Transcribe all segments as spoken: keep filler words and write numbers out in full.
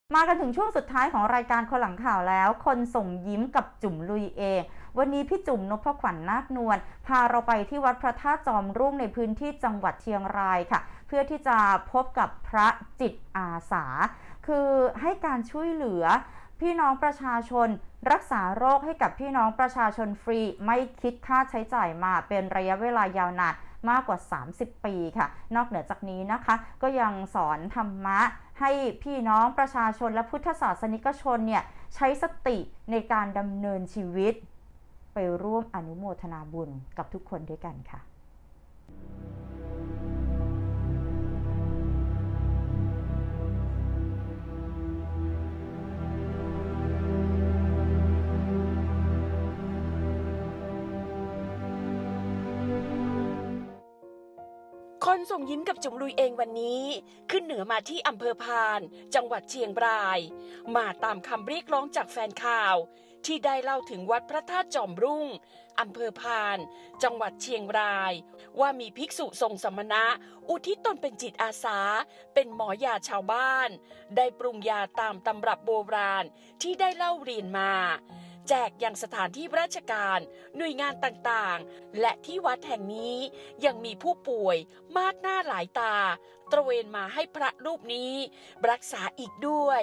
มากันถึงช่วงสุดท้ายของรายการคนหลังข่าวแล้วคนส่งยิ้มกับจุ๋มลุยเองวันนี้พี่จุ๋มนพขวัญนาคนวลพาเราไปที่วัดพระธาตุจอมรุ่งในพื้นที่จังหวัดเชียงรายค่ะเพื่อที่จะพบกับพระจิตอาสาคือให้การช่วยเหลือพี่น้องประชาชนรักษาโรคให้กับพี่น้องประชาชนฟรีไม่คิดค่าใช้จ่ายมาเป็นระยะเวลายาวนานมากกว่าสามสิบปีค่ะนอกเหนือจากนี้นะคะก็ยังสอนธรรมะให้พี่น้องประชาชนและพุทธศาสนิกชนเนี่ยใช้สติในการดำเนินชีวิตไปร่วมอนุโมทนาบุญกับทุกคนด้วยกันค่ะคนส่งยิ้มกับจุ๋มลุยเองวันนี้ขึ้นเหนือมาที่อำเภอพานจังหวัดเชียงรายมาตามคำเรียกร้องจากแฟนข่าวที่ได้เล่าถึงวัดพระธาตุจอมรุ่งอำเภอพานจังหวัดเชียงรายว่ามีภิกษุทรงสมณะอุทิศตนเป็นจิตอาสาเป็นหมอยาชาวบ้านได้ปรุงยาตามตำรับโบราณที่ได้เล่าเรียนมาแจกยังสถานที่ราชการหน่วยงานต่างๆและที่วัดแห่งนี้ยังมีผู้ป่วยมากหน้าหลายตาตระเวนมาให้พระรูปนี้รักษาอีกด้วย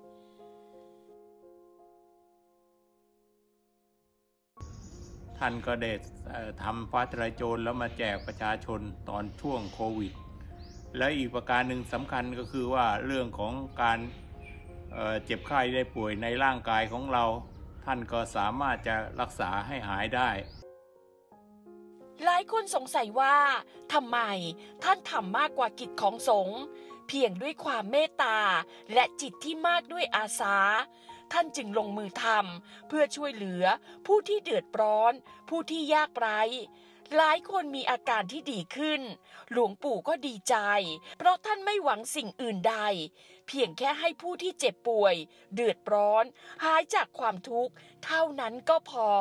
ท่านก็ได้ทำฟ้าทลายโจรแล้วมาแจกประชาชนตอนช่วงโควิดและอีกประการหนึ่งสำคัญก็คือว่าเรื่องของการเอ่อเจ็บไข้ได้ป่วยในร่างกายของเราท่านก็สามารถจะรักษาให้หายได้หลายคนสงสัยว่าทำไมท่านทำมากกว่ากิจของสงฆ์เพียงด้วยความเมตตาและจิตที่มากด้วยอาสาท่านจึงลงมือทำเพื่อช่วยเหลือผู้ที่เดือดร้อนผู้ที่ยากไร้หลายคนมีอาการที่ดีขึ้นหลวงปู่ก็ดีใจเพราะท่านไม่หวังสิ่งอื่นใดเพียงแค่ให้ผู้ที่เจ็บป่วยเดือดร้อนหายจากความทุกข์เท่านั้นก็พอ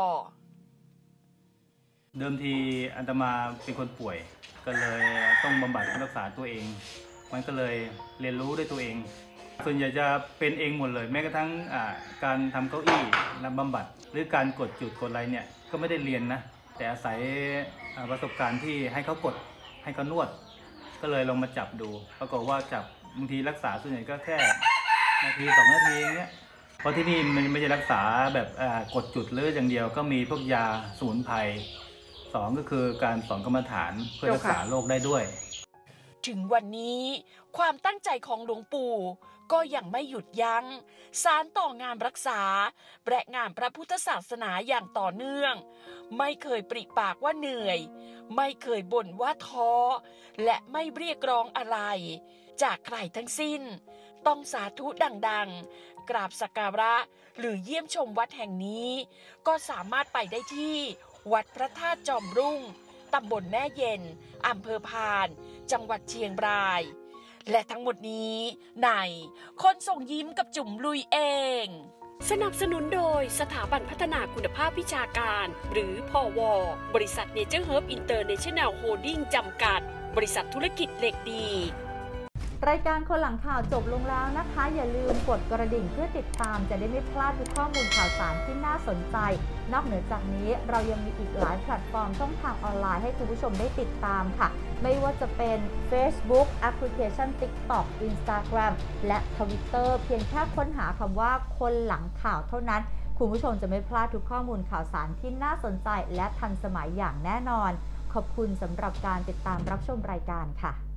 เดิมทีอาตมาเป็นคนป่วยก็เลยต้องบำบัดรักษาตัวเองมันก็เลยเรียนรู้ด้วยตัวเองส่วนใหญ่จะเป็นเองหมดเลยแม้กระทั่งการทำเก้าอี้นำบำบัดหรือการกดจุดกดอะไรเนี่ยก็ไม่ได้เรียนนะแต่อาศัยประสบการณ์ที่ให้เขากดให้เขานวดก็เลยลองมาจับดูปรากฏว่าจับบางทีรักษาส่วนใหญ่ก็แค่นาทีสองนาทีอย่างเงี้ยเพราะที่นี่มันไม่ใช่รักษาแบบกดจุดหรืออย่างเดียวก็มีพวกยาสมุนไพรสองก็คือการสอนกรรมฐานเพื่อรักษาโรคได้ด้วยถึงวันนี้ความตั้งใจของหลวงปู่ก็ยังไม่หยุดยั้งสานต่องานรักษาและงานพระพุทธศาสนาอย่างต่อเนื่องไม่เคยปริปากว่าเหนื่อยไม่เคยบ่นว่าท้อและไม่เรียกร้องอะไรจากใครทั้งสิ้นต้องสาธุดังๆกราบสักการะหรือเยี่ยมชมวัดแห่งนี้ก็สามารถไปได้ที่วัดพระธาตุจอมรุ่งตำบลแม่เย็นอำเภอพานจังหวัดเชียงรายและทั้งหมดนี้ในคนส่งยิ้มกับจุ๋มลุยเองสนับสนุนโดยสถาบันพัฒนาคุณภาพวิชาการหรือพวบริษัทเนเจอร์เฮิร์บอินเตอร์เนชั่นแนลโฮลดิ้งจำกัดบริษัทธุรกิจเหล็กดีรายการคนหลังข่าวจบลงแล้วนะคะอย่าลืมกดกระดิ่งเพื่อติดตามจะได้ไม่พลาดทุกข้อมูลข่าวสารที่น่าสนใจนอกเหนือจากนี้เรายังมีอีกหลายแพลตฟอร์มช่องทางออนไลน์ให้คุณผู้ชมได้ติดตามค่ะไม่ว่าจะเป็น Facebook แอปพลิเคชัน TikTok Instagram และ Twitter เพียงแค่ค้นหาคำว่าคนหลังข่าวเท่านั้นคุณผู้ชมจะไม่พลาดทุกข้อมูลข่าวสารที่น่าสนใจและทันสมัยอย่างแน่นอนขอบคุณสำหรับการติดตามรับชมรายการค่ะ